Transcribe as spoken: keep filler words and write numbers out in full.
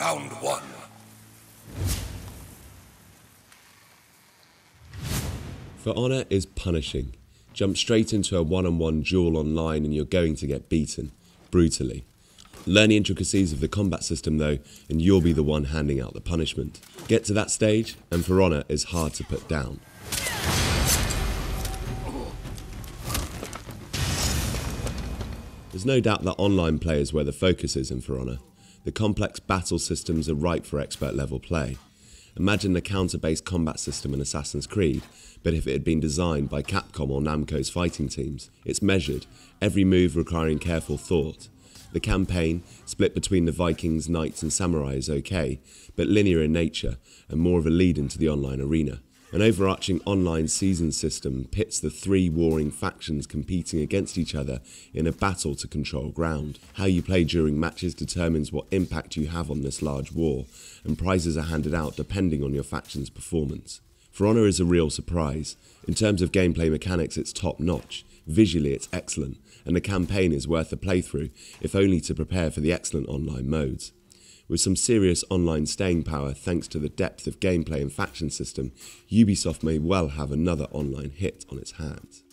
Round one. For Honor is punishing. Jump straight into a one-on-one duel online and you're going to get beaten, brutally. Learn the intricacies of the combat system though, and you'll be the one handing out the punishment. Get to that stage, and For Honor is hard to put down. There's no doubt that online play is where the focus is in For Honor. The complex battle systems are ripe for expert level play. Imagine the counter-based combat system in Assassin's Creed, but if it had been designed by Capcom or Namco's fighting teams. It's measured, every move requiring careful thought. The campaign, split between the Vikings, Knights and Samurai, is okay, but linear in nature and more of a lead into the online arena. An overarching online season system pits the three warring factions competing against each other in a battle to control ground. How you play during matches determines what impact you have on this large war, and prizes are handed out depending on your faction's performance. For Honor is a real surprise. In terms of gameplay mechanics, it's top-notch. Visually, it's excellent, and the campaign is worth a playthrough, if only to prepare for the excellent online modes. With some serious online staying power thanks to the depth of gameplay and faction system, Ubisoft may well have another online hit on its hands.